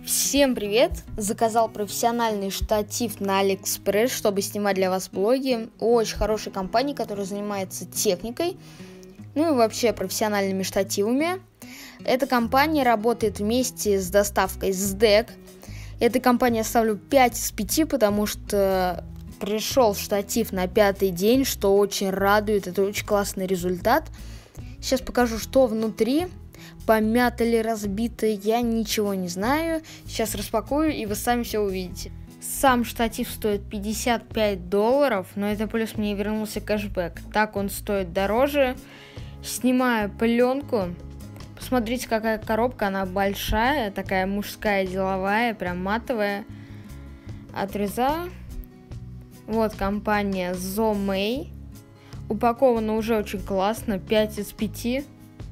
Всем привет! Заказал профессиональный штатив на Алиэкспресс, чтобы снимать для вас блоги. У очень хорошей компании, которая занимается техникой, ну и вообще профессиональными штативами. Эта компания работает вместе с доставкой SDEC. Этой компании я ставлю 5 из 5, потому что пришел штатив на 5-й день, что очень радует. Это очень классный результат. Сейчас покажу, что внутри. Помято ли, разбито, я ничего не знаю. Сейчас распакую, и вы сами все увидите. Сам штатив стоит $55, но это плюс мне вернулся кэшбэк. Так он стоит дороже. Снимаю пленку. Посмотрите, какая коробка, она большая, такая мужская, деловая, прям матовая. Отрезаю. Вот компания Zomei. Упакована уже очень классно, 5 из 5.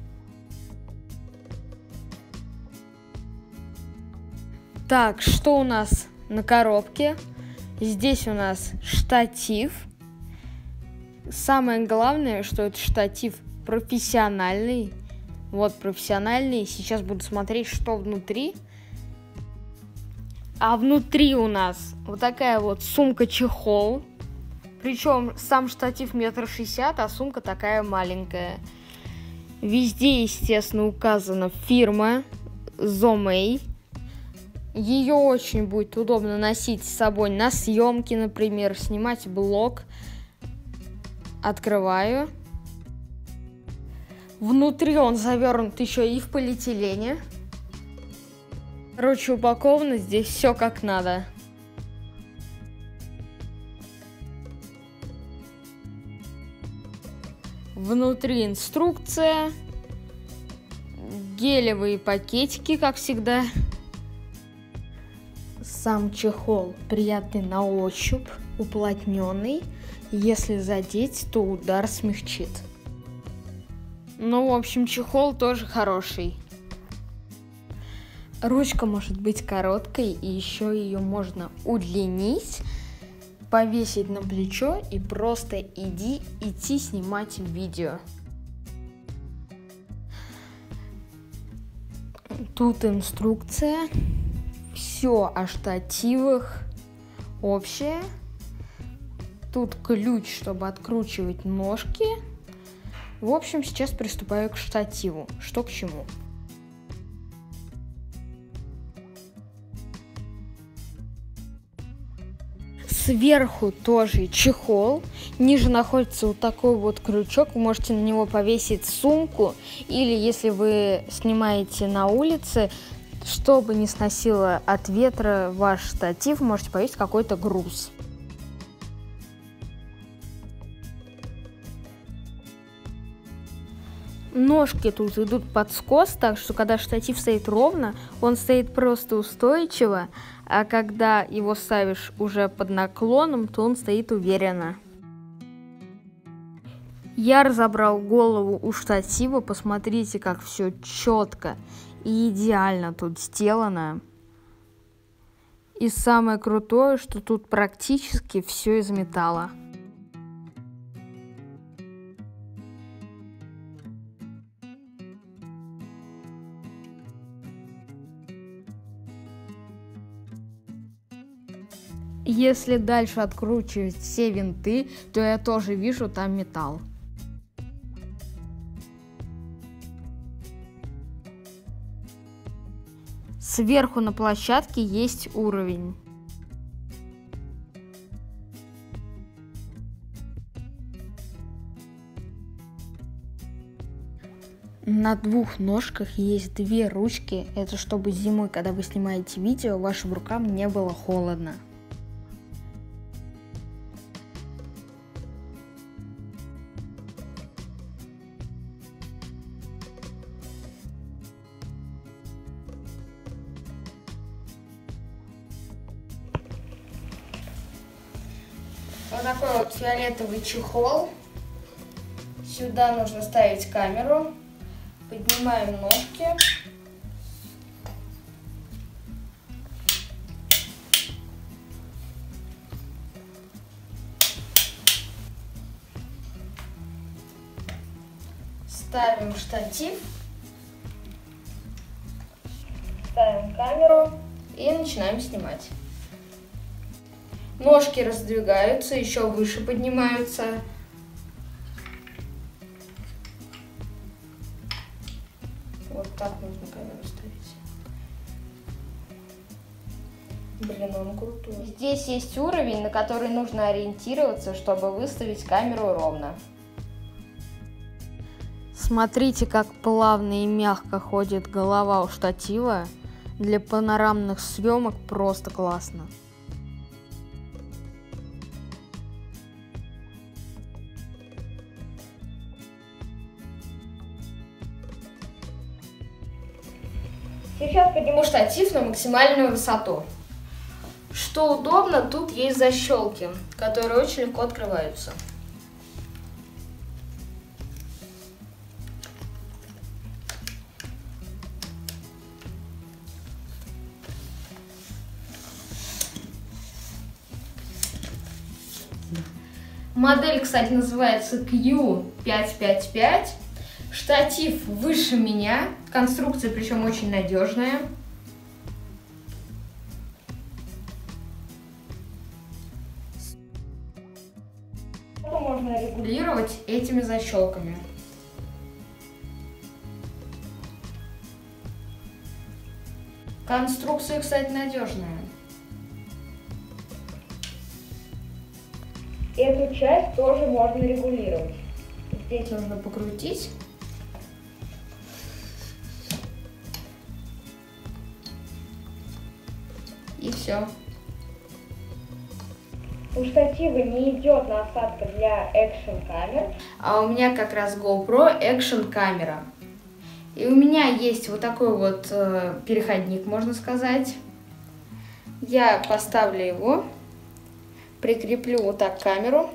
Так, что у нас на коробке? Здесь у нас штатив. Самое главное, что это штатив профессиональный. Вот профессиональный. Сейчас буду смотреть, что внутри. А внутри у нас вот такая вот сумка-чехол. Причем сам штатив 1,60 м, а сумка такая маленькая. Везде, естественно, указана фирма Zomei. Ее очень будет удобно носить с собой на съемки, например, снимать блог. Открываю. Внутри он завернут еще и в полиэтилене. Короче, упаковано здесь все как надо. Внутри инструкция. Гелевые пакетики, как всегда. Сам чехол приятный на ощупь, уплотненный. Если задеть, то удар смягчит. Ну, в общем, чехол тоже хороший. Ручка может быть короткой, и еще ее можно удлинить, повесить на плечо и просто идти снимать видео. Тут инструкция. Все о штативах общее. Тут ключ, чтобы откручивать ножки. В общем, сейчас приступаю к штативу. Что к чему. Сверху тоже чехол. Ниже находится вот такой вот крючок. Вы можете на него повесить сумку. Или если вы снимаете на улице, чтобы не сносило от ветра ваш штатив, можете повесить какой-то груз. Ножки тут идут под скос, так что когда штатив стоит ровно, он стоит просто устойчиво, а когда его ставишь уже под наклоном, то он стоит уверенно. Я разобрал голову у штатива, посмотрите, как все четко и идеально тут сделано. И самое крутое, что тут практически все из металла. Если дальше откручивать все винты, то я тоже вижу там металл. Сверху на площадке есть уровень. На двух ножках есть две ручки. Это чтобы зимой, когда вы снимаете видео, вашим рукам не было холодно. Вот такой вот фиолетовый чехол. Сюда нужно ставить камеру. Поднимаем ножки. Ставим штатив. Ставим камеру. И начинаем снимать. Ножки раздвигаются, еще выше поднимаются. Вот так нужно камеру ставить. Блин, он крутой. Здесь есть уровень, на который нужно ориентироваться, чтобы выставить камеру ровно. Смотрите, как плавно и мягко ходит голова у штатива. Для панорамных съемок просто классно. Сейчас подниму штатив на максимальную высоту. Что удобно, тут есть защелки, которые очень легко открываются. Модель, кстати, называется Q555. Штатив выше меня. Конструкция, причем, очень надежная. Это можно регулировать этими защелками. Конструкция, кстати, надежная. Эту часть тоже можно регулировать. Здесь нужно покрутить. И все. У штатива не идет насадка для экшн камер. А у меня как раз GoPro экшн камера. И у меня есть вот такой вот переходник, можно сказать. Я поставлю его. Прикреплю вот так камеру.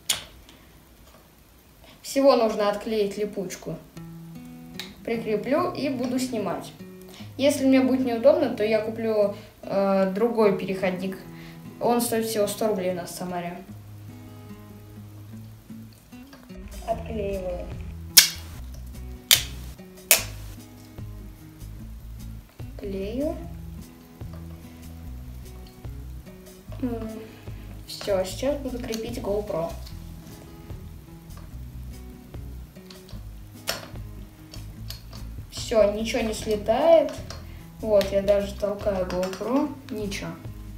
Всего нужно отклеить липучку. Прикреплю и буду снимать. Если мне будет неудобно, то я куплю другой переходник. Он стоит всего 100 рублей у нас в Самаре. Отклеиваю. Клею. Все, сейчас буду крепить GoPro. Все, ничего не слетает. Вот, я даже толкаю GoPro. Ничего.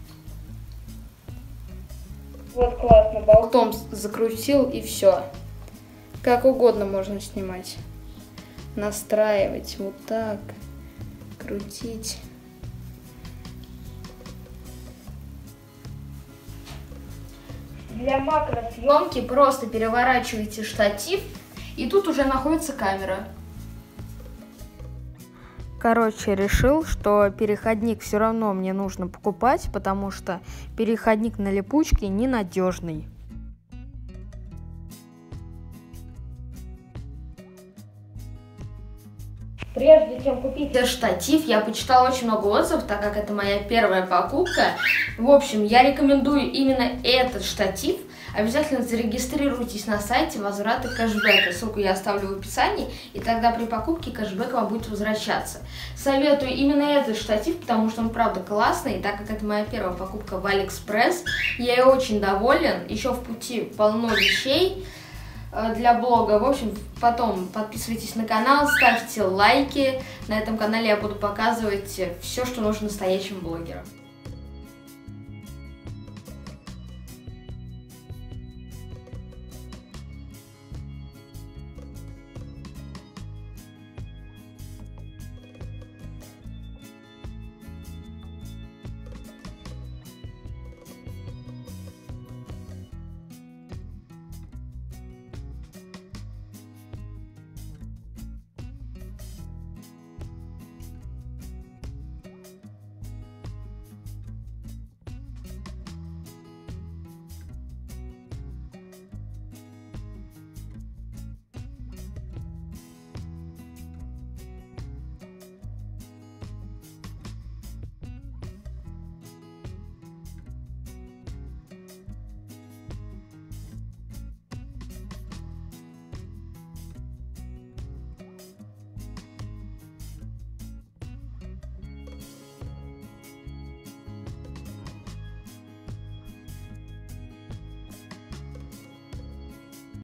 Вот классно, болтом закрутил и все. Как угодно можно снимать. Настраивать вот так. Крутить. Для макросъемки просто переворачиваете штатив, и тут уже находится камера. Короче, решил, что переходник все равно мне нужно покупать, потому что переходник на липучке ненадежный. Прежде чем купить штатив, я почитала очень много отзывов, так как это моя первая покупка. В общем, я рекомендую именно этот штатив. Обязательно зарегистрируйтесь на сайте возврата кэшбэка. Ссылку я оставлю в описании, и тогда при покупке кэшбэк вам будет возвращаться. Советую именно этот штатив, потому что он правда классный. И так как это моя первая покупка в Алиэкспресс, я ей очень доволен. Еще в пути полно вещей для блога. В общем, потом подписывайтесь на канал, ставьте лайки. На этом канале я буду показывать все, что нужно настоящим блогерам.